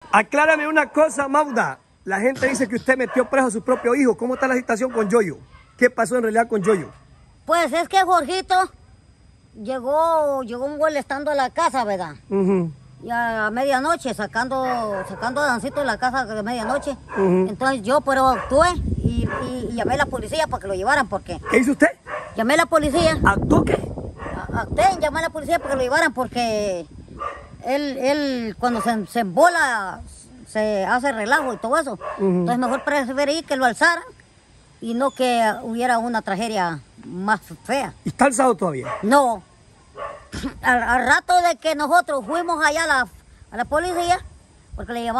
Aclárame una cosa, Mauda. La gente dice que usted metió preso a su propio hijo. ¿Cómo está la situación con Yoyo? ¿Qué pasó en realidad con Yoyo? Pues es que Jorgito llegó molestando a la casa, ¿verdad? Y a medianoche, sacando a Dancito de la casa de medianoche. Entonces yo pero actué y llamé a la policía para que lo llevaran porque... ¿Qué hizo usted? Llamé a la policía. ¿Actuó qué? Actué, llamé a la policía para que lo llevaran porque él cuando se embola se hace relajo y todo eso. Entonces mejor preferí que lo alzaran y no que hubiera una tragedia más fea. ¿Y está alzado todavía? No. Al rato de que nosotros fuimos allá a la policía, porque le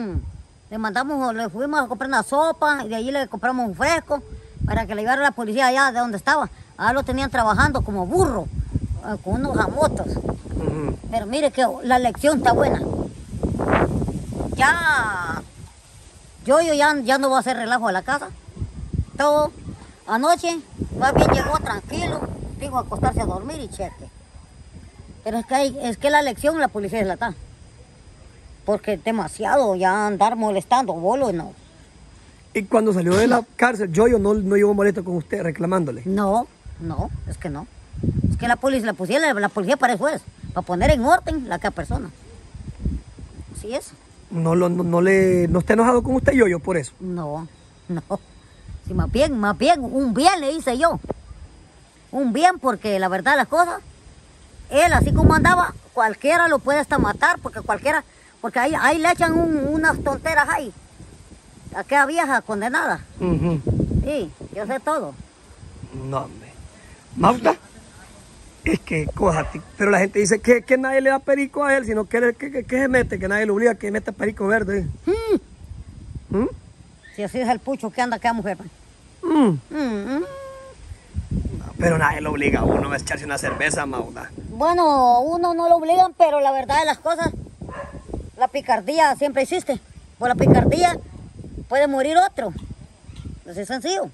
fuimos a comprar una sopa y de allí le compramos un fresco para que le llevara a la policía allá de donde estaba. Allá lo tenían trabajando como burro, con unos jamotos. Pero mire que la lección está buena. Yo ya no voy a hacer relajo a la casa. Todo anoche, más bien llegó tranquilo, dijo acostarse a dormir y cheque. Pero es que la lección la policía es la está. Porque demasiado ya andar molestando, bolo no. Y cuando salió de la cárcel, Yoyo no llegó molesto con usted reclamándole. No, es que no. Es que la policía para eso es, para poner en orden la cada persona. Así es. ¿No está enojado con usted, Yoyo, por eso? No. Sí, más bien, un bien le hice yo. Un bien porque la verdad las cosas, él así como andaba, cualquiera lo puede hasta matar, porque ahí le echan unas tonteras ahí. Aquella vieja condenada. Sí, yo sé todo. No, hombre. Mauda, es que pero la gente dice que nadie le da perico a él, sino que se mete, que nadie le obliga a que meta perico verde. Si así es el pucho que anda aquella mujer. No, pero nadie lo obliga a uno a echarse una cerveza, Mauda. Bueno, uno no lo obligan, pero la verdad de las cosas, la picardía siempre existe. Por la picardía puede morir otro. Así es sencillo.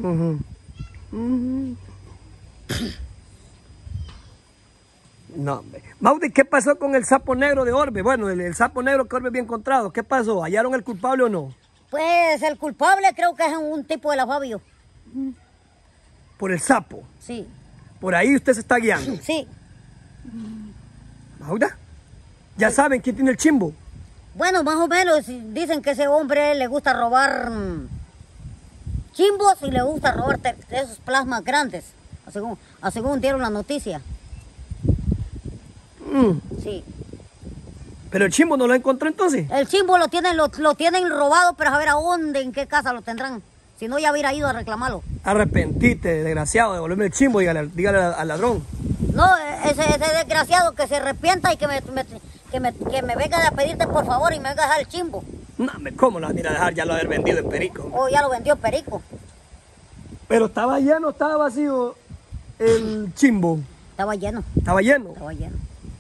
No, hombre. Mauda, ¿qué pasó con el sapo negro de Orbe? Bueno, el sapo negro que Orbe había encontrado. ¿Qué pasó? ¿Hallaron el culpable o no? Pues el culpable creo que es un tipo de la Fabio. ¿Por el sapo? Sí. ¿Por ahí usted se está guiando? Sí. ¿Mauda? ¿Ya saben quién tiene el chimbo? Bueno, más o menos dicen que ese hombre le gusta robar chimbos y le gusta robar esos plasmas grandes. Según dieron la noticia. Sí. ¿Pero el chimbo no lo encontró entonces? El chimbo lo tienen robado, pero a ver a dónde, en qué casa lo tendrán. Si no, ya hubiera ido a reclamarlo. Arrepentite, desgraciado, devolverme el chimbo, dígale al ladrón. No, ese desgraciado que se arrepienta y que me venga a pedirte por favor y me venga a dejar el chimbo. No, ¿cómo lo van a ir a dejar? Ya lo haber vendido en perico. Oh, ya lo vendió en perico. Pero estaba lleno, estaba vacío el chimbo. Estaba lleno. ¿Estaba lleno? Estaba lleno.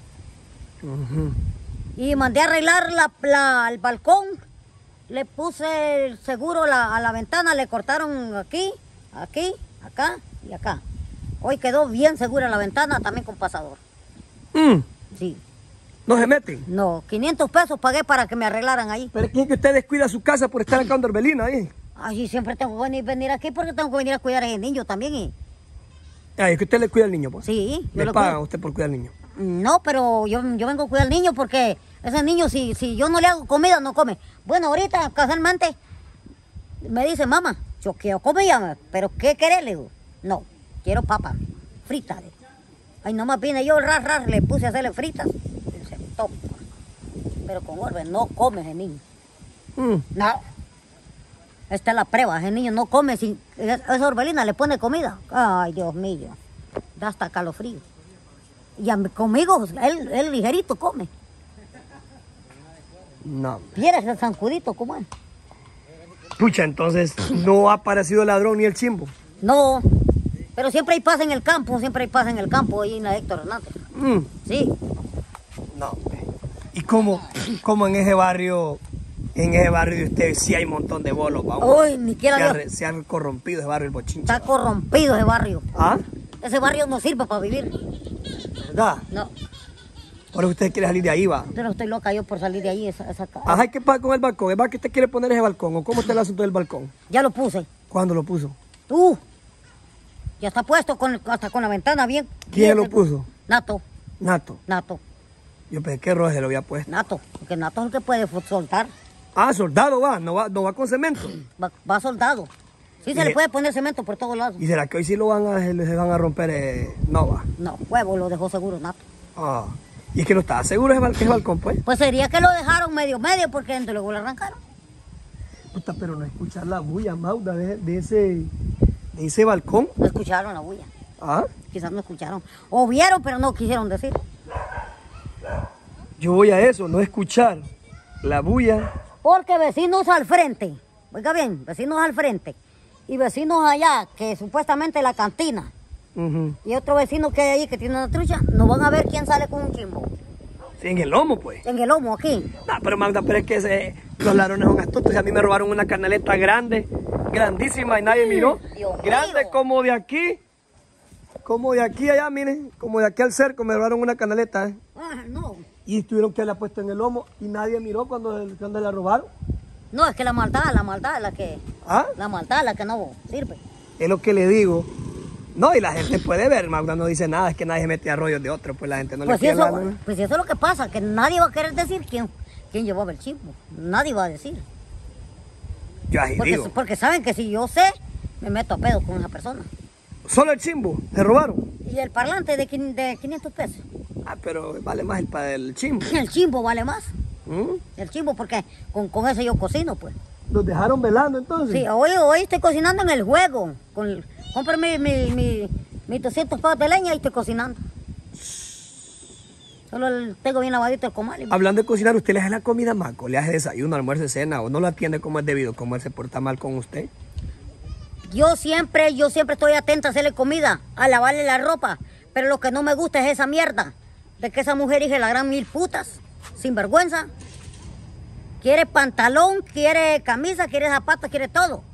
Y mandé a arreglar el balcón. Le puse el seguro a la ventana, le cortaron aquí, acá y acá. Hoy quedó bien segura la ventana, también con pasador. Sí. ¿No se meten? No, 500 pesos pagué para que me arreglaran ahí. ¿Pero quién que usted descuida su casa por estar acá en Orbelina ahí? Ay, siempre tengo que venir aquí porque tengo que venir a cuidar a ese niño también. Ay, es que usted le cuida al niño, pues. Sí. ¿Le paga a usted por cuidar al niño? No, pero yo vengo a cuidar al niño porque ese niño, si yo no le hago comida, no come. Bueno, ahorita, casualmente, me dice, mamá, yo quiero comida, pero ¿qué querés? Le digo, no, quiero papa, fritas. Ay, nomás vine yo, le puse a hacerle fritas. Y se toma. Pero con Orbe no come ese niño. No. Esta es la prueba, ese niño no come, esa Orbelina le pone comida. Ay, Dios mío, da hasta calofrío. Y conmigo, él ligerito come. No. ¿Vieras el zancudito cómo es? Pucha, entonces no ha aparecido el ladrón ni el chimbo. No, pero siempre hay paz en el campo, ahí en la Héctor Hernández. Sí. No. ¿Y cómo en ese barrio de usted sí hay un montón de bolos? Uy, ni quiera Dios. Se han corrompido ese barrio, el Bochinche. Está corrompido ese barrio. ¿Ah? Ese barrio no sirve para vivir. ¿Verdad? No. Ahora usted quiere salir de ahí, va. Pero estoy loca yo por salir de ahí, esa casa. Ajá, ¿qué pasa con el balcón? ¿Es más que usted quiere poner ese balcón? ¿O cómo está el asunto del balcón? Ya lo puse. ¿Cuándo lo puso? Tú. Ya está puesto hasta con la ventana bien. ¿Quién bien lo puso? Nato. Nato. Nato. Yo pensé que Roger lo había puesto. Nato. Porque Nato es el que puede soltar. Ah, soldado va, no va con cemento. Va soldado. Sí se le puede poner cemento por todos lados. ¿Y será que hoy sí lo se van a romper? No va. No, huevo lo dejó seguro Nato. Ah. Y es que no estaba seguro ese balcón, pues. Pues sería que lo dejaron medio porque dentro luego lo arrancaron. Puta, pero no escuchar la bulla, Mauda, de ese balcón. No escucharon la bulla. Ah. Quizás no escucharon. O vieron, pero no quisieron decir. Yo voy a eso, no escuchar la bulla. Porque vecinos al frente, oiga bien, vecinos al frente y vecinos allá, que supuestamente la cantina, y otro vecino que hay ahí que tiene una trucha, no van a ver quién sale con un chimbo. Sí, en el lomo, pues. En el lomo, aquí. No, pero Magda, pero es que los ladrones son astutos. Y a mí me robaron una canaleta grande, grandísima, y nadie miró. Dios Grande mío. como de aquí allá, miren, como de aquí al cerco me robaron una canaleta. Ah, no. Y tuvieron que haberla puesto en el lomo y nadie miró cuando la robaron. No, es que la maldad es la que... ¿Ah? La maldad es la que no sirve. Es lo que le digo. No, y la gente puede ver, Magda no dice nada, es que nadie mete a rollos de otro, pues la gente no Pues le quiere eso, hablar, ¿no? pues eso es lo que pasa, que nadie va a querer decir quién llevaba el chimbo. Nadie va a decir. Yo así digo. Porque saben que si yo sé, me meto a pedo con esa persona. Solo el chimbo, se robaron. Y el parlante de 500 pesos. Ah, pero vale más el chimbo. El chimbo vale más. ¿Mm? El chimbo porque con eso yo cocino, pues. ¿Los dejaron velando entonces? Sí, hoy estoy cocinando en el juego. Compré mis 200 pavos de leña y estoy cocinando. Solo tengo bien lavadito el comal. Hablando de cocinar, ¿usted le hace la comida a Maco? ¿Le hace desayuno, almuerzo, cena? ¿O no la atiende como es debido, como él se porta mal con usted? Yo siempre estoy atenta a hacerle comida, a lavarle la ropa. Pero lo que no me gusta es esa mierda. De que esa mujer hija la gran mil putas, sin vergüenza. Quiere pantalón, quiere camisa, quiere zapatos, quiere todo.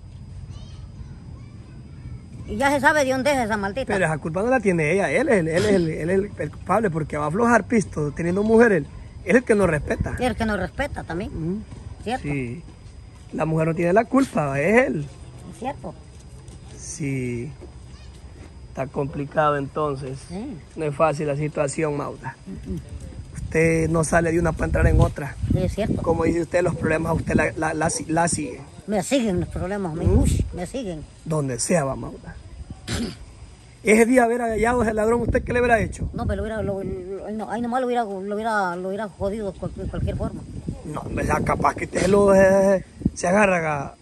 Y ya se sabe de dónde es esa maldita. Pero esa culpa no la tiene ella, él es el culpable, porque va a aflojar pisto teniendo mujer, él es el que nos respeta. Y el que nos respeta también, ¿cierto? Sí, la mujer no tiene la culpa, es él. Es cierto. Sí, está complicado entonces. Sí. No es fácil la situación, Mauda. Usted no sale de una para entrar en otra. Sí, es cierto. Como dice usted, los problemas a usted la sigue. Me siguen los problemas, me siguen. Donde sea, va, Mauda. Ese día haber hallado a ese ladrón, ¿usted qué le hubiera hecho? No, pero ahí nomás lo hubiera jodido de cualquier forma. No, ¿verdad? Capaz que usted se agarra.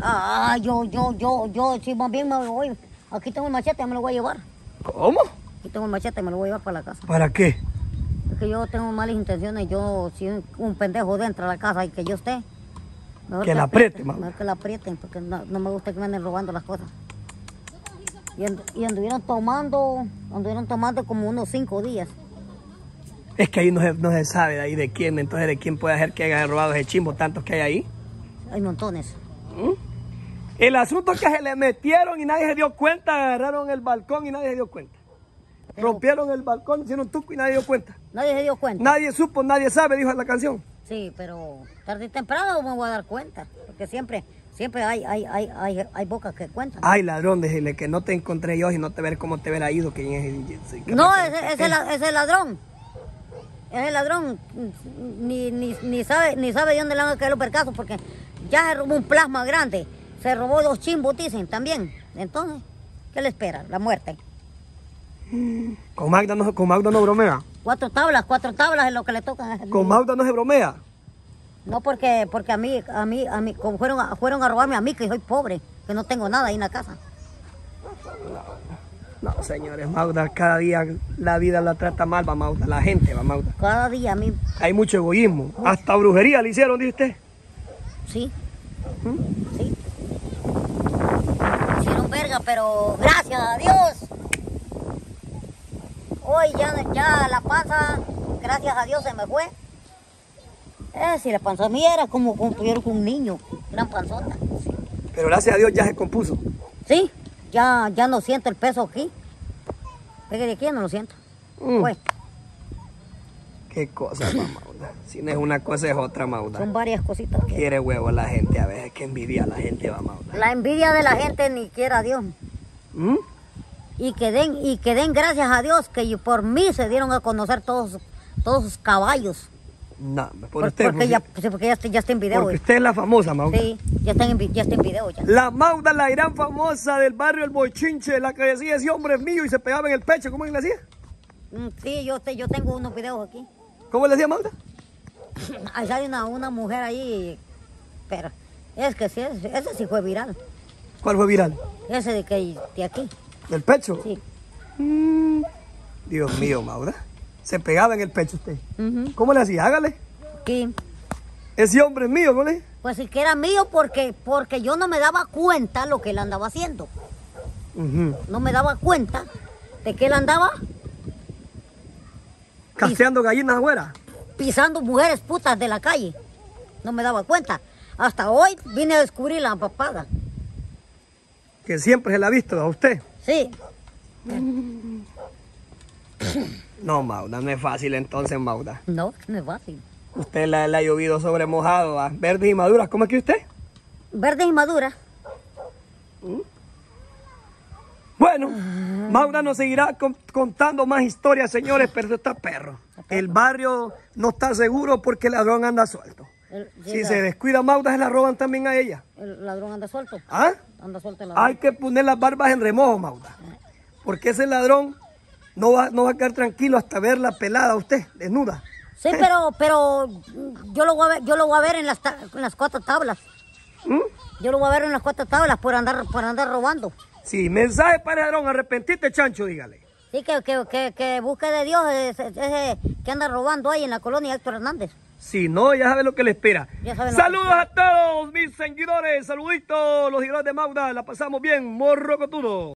Si más bien me voy. Aquí tengo el machete, me lo voy a llevar. ¿Cómo? Aquí tengo el machete, me lo voy a llevar para la casa. ¿Para qué? Es que yo tengo malas intenciones, si un pendejo dentro de la casa y que yo esté. Mejor Que la apriete, mamá. Mejor que la aprieten, porque no me gusta que me anden robando las cosas. Y anduvieron tomando como unos 5 días. Es que ahí no se sabe de ahí de quién, entonces de quién puede ser que haya robado ese chimbo, tantos que hay ahí. Hay montones. El asunto es que se le metieron y nadie se dio cuenta, agarraron el balcón y nadie se dio cuenta. Rompieron el balcón, hicieron tuco y nadie dio cuenta. Nadie se dio cuenta. Nadie supo, nadie sabe, dijo la canción. Sí, pero tarde y temprano me voy a dar cuenta, porque siempre hay bocas que cuentan. Ay, ladrón, déjele que no te encontré yo y no te ver cómo te hubiera ido. ¿Quién es? No, ese ladrón. Ese ladrón ni sabe de dónde le van a caer los percasos, porque ya se robó un plasma grande. Se robó 2 chimbos, dicen, también. Entonces, ¿qué le espera? La muerte. Con Magda no bromea. 4 tablas es lo que le toca. Con Magda no se bromea. No, porque a mí como fueron a robarme a mí, que soy pobre, que no tengo nada ahí en la casa. No, señores, Magda, cada día la vida la trata mal, va Magda, la gente, va Magda. Cada día a mí. Hay mucho egoísmo. Hasta brujería le hicieron, dice usted. Sí. Sí. Hicieron verga, pero gracias a Dios. Hoy ya la panza, gracias a Dios, se me fue. Si la panza mía era como tuvieron con un niño, gran panzota. Pero gracias a Dios ya se compuso. Sí, ya no siento el peso aquí. Es que de aquí ya no lo siento. Pues. Qué cosa, mamá. Si no es una cosa es otra, Mauda. Son varias cositas que... Quiere huevo la gente a veces, que envidia a la gente, va, Mauda. La envidia de la gente ni quiera Dios. ¿Mm? Y que den gracias a Dios que por mí se dieron a conocer todos sus caballos. No, por usted. Porque ya está en video. Porque usted es la famosa, Mauda. Sí, ya está en video ya. La Mauda, la gran famosa del barrio El Bochinche, la que decía ese hombre es mío y se pegaba en el pecho. ¿Cómo le decía? Sí, yo tengo unos videos aquí. ¿Cómo le decía, Mauda? Ahí sale una mujer ahí, pero es que sí, ese sí fue viral. ¿Cuál fue viral? Ese de aquí. ¿Del pecho? Sí. Dios mío, Mauda. Se pegaba en el pecho usted. Ujú. ¿Cómo le hacía? Hágale. Sí. Ese hombre es mío, ¿no le? Pues sí que era mío porque yo no me daba cuenta lo que él andaba haciendo. No me daba cuenta de que él andaba Casteando gallinas afuera. pisando mujeres putas de la calle. No me daba cuenta. Hasta hoy vine a descubrir la papada. Que siempre se la ha visto a usted. Sí. No, Mauda, no es fácil entonces, Mauda. No es fácil. Usted la ha llovido sobre mojado, ¿va? Verdes y maduras. ¿Cómo es que usted? Verdes y maduras. Bueno, Mauda nos seguirá contando más historias, señores, pero esto está perro. El barrio no está seguro porque el ladrón anda suelto. Si se descuida Mauda, se la roban también a ella. El ladrón anda suelto. ¿Ah? Anda suelto el ladrón. Hay que poner las barbas en remojo, Mauda. Porque ese ladrón no va a quedar tranquilo hasta verla pelada a usted, desnuda. Sí, pero yo lo voy a ver en las 4 tablas. Yo lo voy a ver en las 4 tablas por andar robando. Sí, mensaje para el ladrón, arrepentite, chancho, dígale. Sí, que busque de Dios ese que anda robando ahí en la colonia Héctor Hernández. Si no, ya sabe lo que le espera. Ya saben lo Saludos que le a todos mis seguidores, saluditos, los seguidores de Mauda, la pasamos bien, morrocotudo.